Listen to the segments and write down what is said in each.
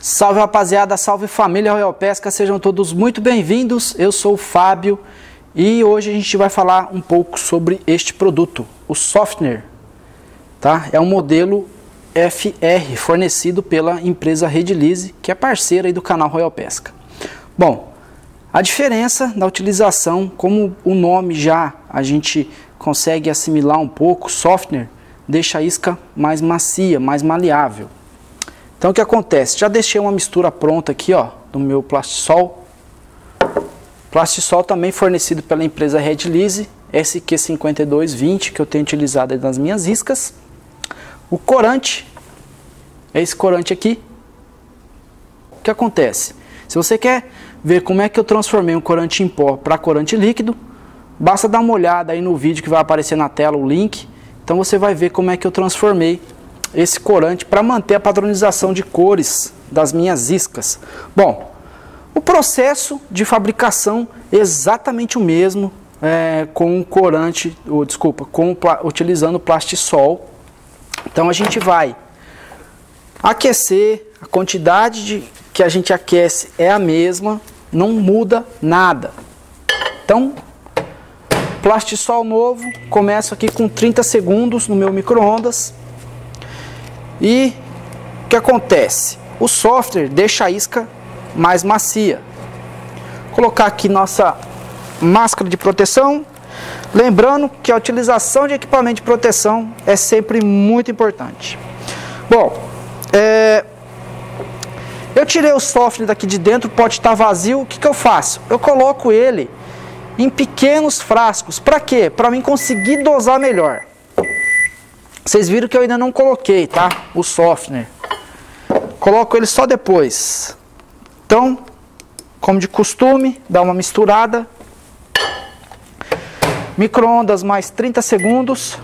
Salve rapaziada, salve família Royal Pesca, sejam todos muito bem-vindos. Eu sou o Fábio e hoje a gente vai falar um pouco sobre este produto, o Softener, tá? É um modelo FR fornecido pela empresa Redilize, que é parceira aí do canal Royal Pesca. Bom, a diferença da utilização, como o nome já a gente consegue assimilar um pouco, Softener deixa a isca mais macia, mais maleável. Então o que acontece? Já deixei uma mistura pronta aqui, ó, do meu Plastisol. Plastisol também fornecido pela empresa Redilize, SQ5220, que eu tenho utilizado nas minhas iscas. O corante, é esse corante aqui. O que acontece? Se você quer ver como é que eu transformei um corante em pó para corante líquido, basta dar uma olhada aí no vídeo que vai aparecer na tela, o link. Então você vai ver como é que eu transformei esse corante para manter a padronização de cores das minhas iscas. Bom, o processo de fabricação é exatamente o mesmo com o corante, utilizando o Plastisol. Então a gente vai aquecer, a quantidade que a gente aquece é a mesma, não muda nada. Então, Plastisol novo, começo aqui com 30 segundos no meu micro-ondas. E o que acontece? O Softener deixa a isca mais macia. Vou colocar aqui nossa máscara de proteção. Lembrando que a utilização de equipamento de proteção é sempre muito importante. Bom, eu tirei o Softener daqui de dentro, o pote está vazio. O que eu faço? Eu coloco ele em pequenos frascos. Para quê? Para mim conseguir dosar melhor. Vocês viram que eu ainda não coloquei, tá? O Softener. Coloco ele só depois. Então, como de costume, dá uma misturada. Micro-ondas mais 30 segundos.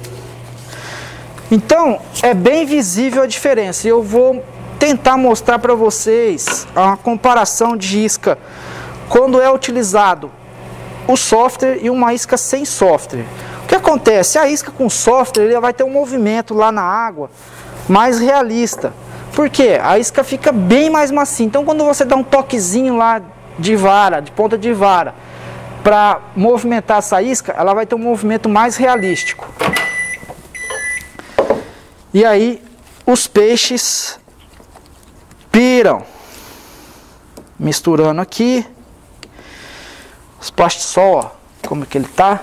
Então, é bem visível a diferença. E eu vou tentar mostrar para vocês a comparação de isca quando é utilizado o Softener e uma isca sem Softener. O que acontece? A isca com Softener ele vai ter um movimento lá na água mais realista. Por quê? A isca fica bem mais macia. Então quando você dá um toquezinho lá de vara, de ponta de vara, para movimentar essa isca, ela vai ter um movimento mais realístico. E aí os peixes piram. Misturando aqui. Os Plastisol, ó, como é que ele tá.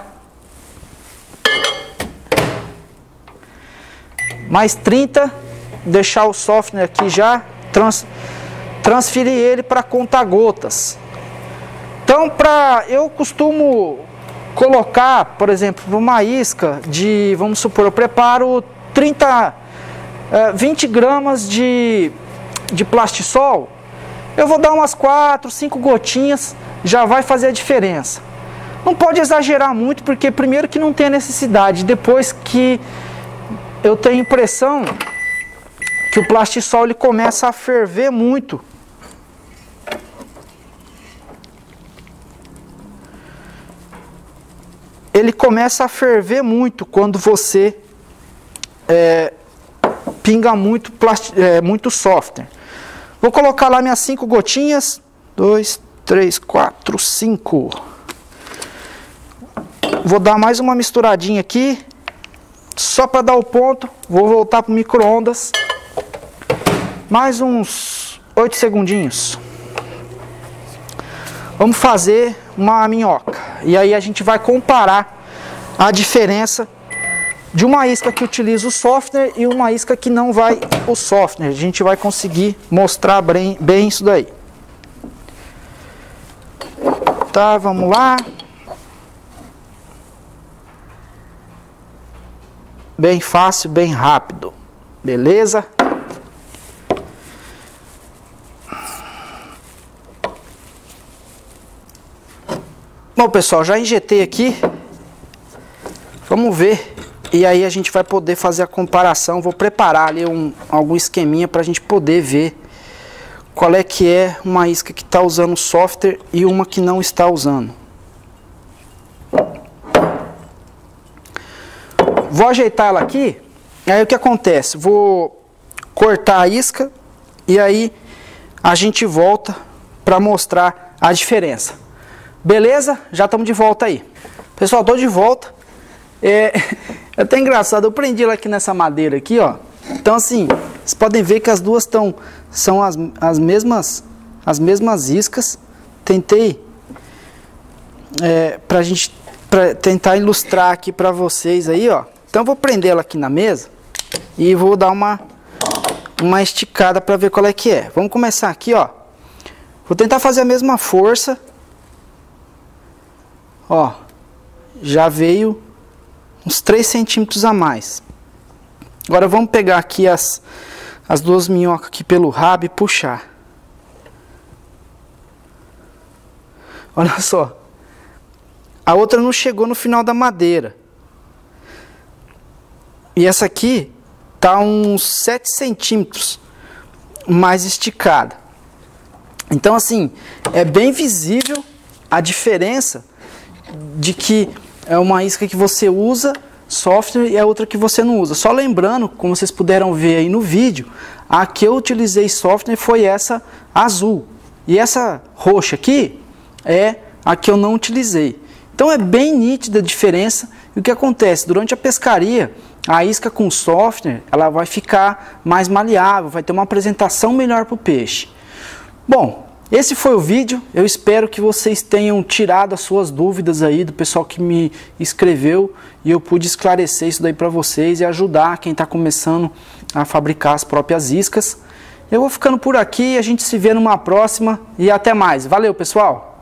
Mais 30, deixar o Softener aqui já, transferir ele para conta-gotas. Então, eu costumo colocar, por exemplo, uma isca de, vamos supor, eu preparo 20 gramas de Plastisol, eu vou dar umas 4, 5 gotinhas, já vai fazer a diferença. Não pode exagerar muito, porque primeiro que não tem a necessidade, depois que eu tenho a impressão que o Plastisol ele começa a ferver muito. Ele começa a ferver muito quando você pinga muito Softener. Vou colocar lá minhas 5 gotinhas. 2, 3, 4, 5. Vou dar mais uma misturadinha aqui. Só para dar o ponto, vou voltar para o micro-ondas. Mais uns 8 segundinhos. Vamos fazer uma minhoca. E aí a gente vai comparar a diferença de uma isca que utiliza o Softener e uma isca que não vai o Softener. A gente vai conseguir mostrar bem isso daí. Tá, vamos lá. Bem fácil, bem rápido. Beleza? Bom, pessoal, já injetei aqui. Vamos ver. E aí a gente vai poder fazer a comparação. Vou preparar ali algum esqueminha para a gente poder ver qual é que é uma isca que está usando Softener e uma que não está usando. Vou ajeitar ela aqui. Aí o que acontece? Vou cortar a isca e aí a gente volta para mostrar a diferença. Beleza? Já estamos de volta aí. Pessoal, estou de volta. É até engraçado, eu prendi ela aqui nessa madeira aqui, ó. Então assim, vocês podem ver que as duas são as mesmas iscas. Tentei para tentar ilustrar aqui para vocês aí, ó. Então eu vou prender ela aqui na mesa e vou dar uma esticada para ver qual é que é. Vamos começar aqui, ó. Vou tentar fazer a mesma força. Ó, já veio uns 3 centímetros a mais. Agora vamos pegar aqui as duas minhocas aqui pelo rabo e puxar. Olha só. A outra não chegou no final da madeira. E essa aqui tá uns 7 centímetros mais esticada. Então assim, é bem visível a diferença de que é uma isca que você usa software e a outra que você não usa. Só lembrando, como vocês puderam ver aí no vídeo, a que eu utilizei software foi essa azul. E essa roxa aqui é a que eu não utilizei. Então é bem nítida a diferença. E o que acontece? Durante a pescaria, a isca com software, ela vai ficar mais maleável, vai ter uma apresentação melhor para o peixe. Bom, esse foi o vídeo. Eu espero que vocês tenham tirado as suas dúvidas aí do pessoal que me escreveu e eu pude esclarecer isso daí para vocês e ajudar quem está começando a fabricar as próprias iscas. Eu vou ficando por aqui, a gente se vê numa próxima e até mais. Valeu, pessoal!